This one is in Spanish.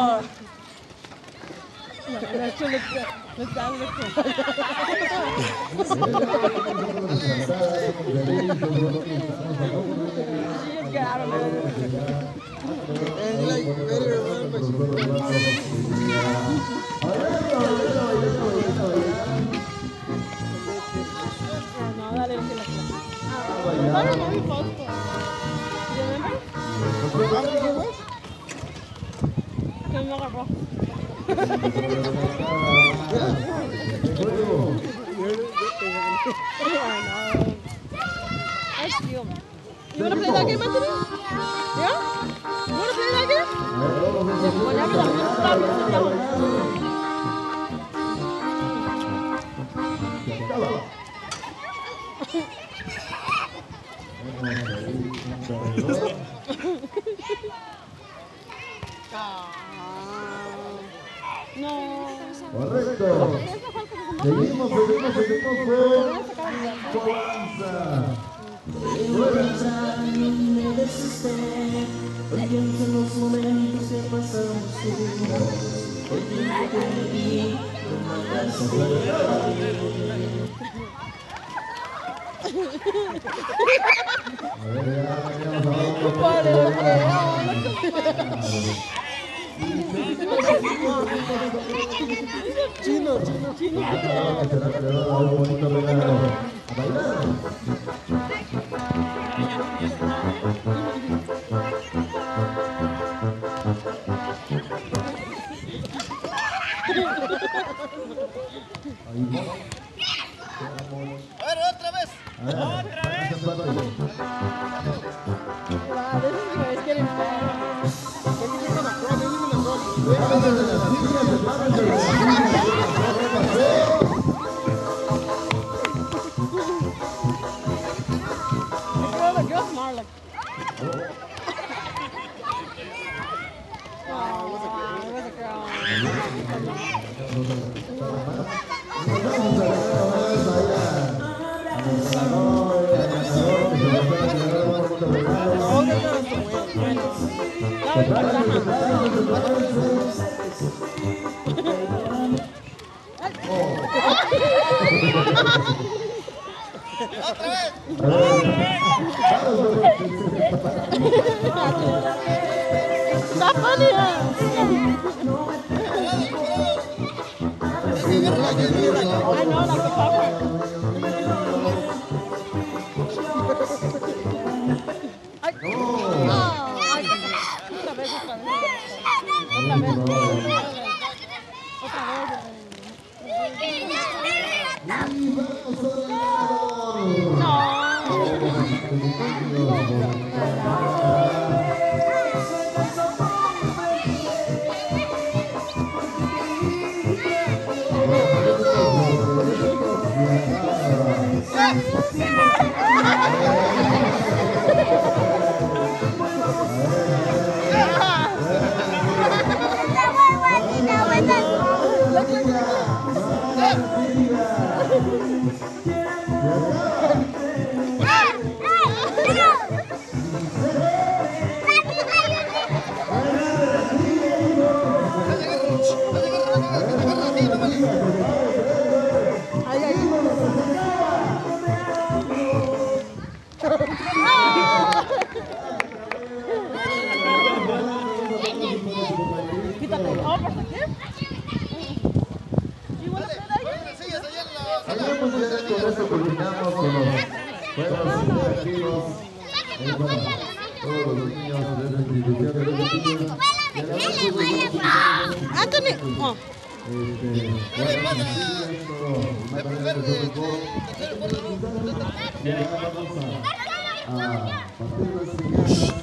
You wanna play that game, Anthony? Yeah? You wanna play that game? No. Correcto. Seguimos con Colanza. Me desesperé, hoy pienso en los momentos que pasamos juntos. El tiempo que viví, lo mandaste Chino. Un bonito regalo. A bailar. A ver, otra vez. Otra vez. It's getting bad. The girl's smart, like. Oh, it was a girl. Otra vez. Está funny, I know, like the popcorn. Con esto culminamos con los juegos interactivos. Todos los niños de esta institución de los niños. Anthony, oh. A partir de